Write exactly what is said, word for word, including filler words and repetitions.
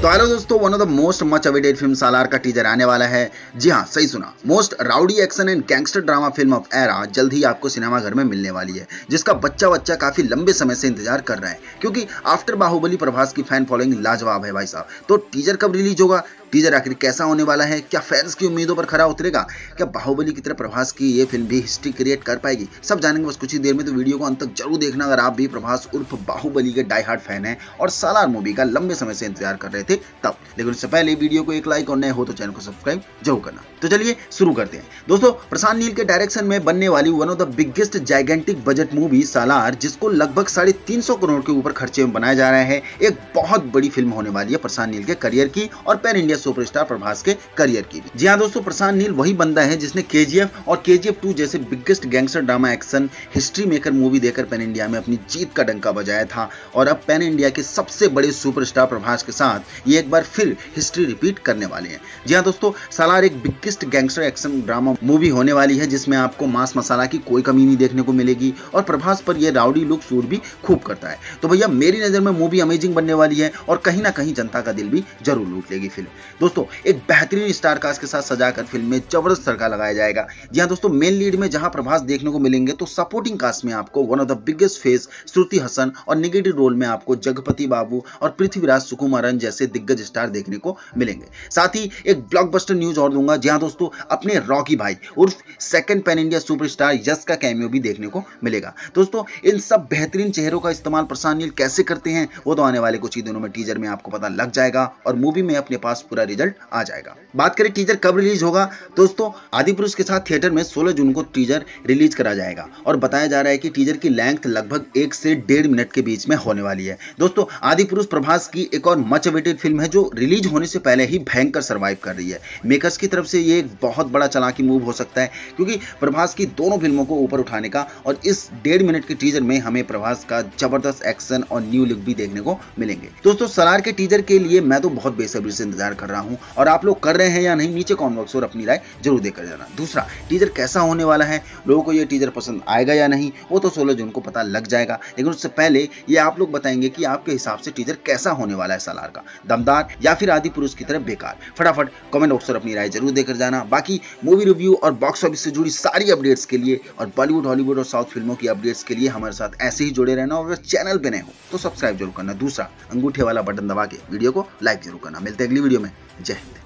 तो हेलो दोस्तों, one of the most much awaited film Salaar का टीजर आने वाला है। जी हाँ, सही सुना। Most rowdy action and gangster drama film of era जल्द ही आपको सिनेमाघर में मिलने वाली है, जिसका बच्चा बच्चा काफी लंबे समय से इंतजार कर रहा है, क्योंकि आफ्टर बाहुबली प्रभास की फैन फॉलोइंग लाजवाब है भाई साहब। तो टीजर कब रिलीज होगा, टीजर आखिर कैसा होने वाला है, क्या फैंस की उम्मीदों पर खरा उतरेगा, क्या बाहुबली की तरह प्रभास की ये फिल्म भी हिस्ट्री क्रिएट कर पाएगी, सब जानेंगे बस कुछ ही देर में। तो वीडियो को अंत तक जरूर देखना अगर आप भी प्रभास उर्फ बाहुबली के डाई हार्ड फैन हैं और सालार मूवी का लंबे समय से इंतजार कर रहे थे तब। लेकिन उससे पहले वीडियो को एक लाइक और नए हो तो चैनल को सब्सक्राइब जरूर करना। तो चलिए शुरू करते हैं। दोस्तों, प्रशांत नील के डायरेक्शन में बनने वाली one of the biggest gigantic budget movie Salaar, जिसको लगभग साढ़े तीन सौ करोड़ के ऊपर खर्चे में बनाया जा रहा है, एक बहुत बड़ी फिल्म होने वाली है प्रशांत नील के करियर की और पैन इंडिया सुपरस्टार प्रभास के करियर की भी। जी हाँ दोस्तों, प्रशांत नील वही बंदा है जिसने केजीएफ और केजीएफ टू जैसे biggest gangster drama action history maker movie देकर पैन इंडिया में अपनी जीत का डंका बजाया था, और अब पैन इंडिया के सबसे बड़े सुपरस्टार प्रभास के साथ ये एक बार फिर हिस्ट्री रिपीट करने वाले हैं। जी हाँ दोस्तों, सालार एक biggest gangster action drama movie होने वाली है, जिसमें आपको मास मसाला की कोई कमी नहीं देखने को मिलेगी और प्रभास पर यह राउडी लुक सूट भी खूब करता है। तो भैया मेरी नजर में मूवी अमेजिंग बनने वाली है और कहीं ना कहीं जनता का दिल भी जरूर लूट लेगी फिल्म। दोस्तों, एक बेहतरीन स्टार कास्ट के साथ सजाकर फिल्म में जबरदस्त तड़का लगाया जाएगा। जी हाँ दोस्तों, मेन लीड में जहां प्रभास देखने को मिलेंगे, तो सपोर्टिंग कास्ट में आपको one of the biggest face Shruti Haasan और नेगेटिव रोल में आपको जगपति बाबू और पृथ्वीराज सुकुमारन जैसे दिग्गज स्टार देखने को मिलेंगे। साथ ही एक ब्लॉकबस्टर न्यूज और दूंगा। जी हाँ दोस्तों, अपने रॉकी भाई उर्फ second pan India superstar Yash का कैमियो भी देखने को मिलेगा। दोस्तों, इन सब बेहतरीन चेहरों का इस्तेमाल प्रशांत नील कैसे करते हैं वो तो आने वाले कुछ ही दिनों में टीजर में आपको पता लग जाएगा और मूवी में अपने पास पूरा रिजल्ट आ जाएगा। बात करें टीजर कब रिलीज होगा, दोस्तों आदिपुरुष के साथ थिएटर में सोलह जून को टीजर रिलीज करा जाएगा और बताया जा रहा है कि टीजर की लेंथ लगभग एक से डेढ़ मिनट के बीच में होने वाली है। दोस्तों, आदिपुरुष प्रभास की एक और मच अवेटेड फिल्म है जो रिलीज होने से पहले ही भयंकर सर्वाइव कर रही है। मेकर्स की तरफ से ये एक बहुत बड़ा चालाकी मूव हो सकता है, क्योंकि प्रभास की दोनों फिल्मों को ऊपर उठाने का, और इस डेढ़ मिनट के टीजर में हमें प्रभास का जबरदस्त एक्शन और न्यू लुक भी देखने को मिलेंगे। दोस्तों, सालार के टीजर के लिए मैं तो बहुत बेसब्री से इंतजार कर रहा हूं, और आप लोग कर रहे हैं या नहीं, नीचे कमेंट बॉक्स और अपनी राय जरूर देकर जाना। दूसरा, टीजर कैसा होने वाला है, लोगों को यह टीजर पसंद आएगा या नहीं, वो तो सोलह जून को पता लग जाएगा। लेकिन उससे पहले ये आप लोग बताएंगे कि आपके हिसाब से टीजर कैसा होने वाला है सालार का, दमदार या फिर आदि पुरुष की तरह बेकार। फटाफट कमेंट बॉक्स और अपनी राय जरूर देकर जाना। बाकी मूवी रिव्यू और बॉक्स ऑफिस से जुड़ी सारी अपडेट्स के लिए और बॉलीवुड, हॉलीवुड और साउथ फिल्मों की अपडेट्स के लिए हमारे साथ ऐसे ही जुड़े रहना, और अगर चैनल पे नए हो तो सब्सक्राइब जरूर करना। दूसरा, अंगूठे वाला बटन दबा के वीडियो को लाइक जरूर करना। मिलते हैं अगली वीडियो में। जय हिंद।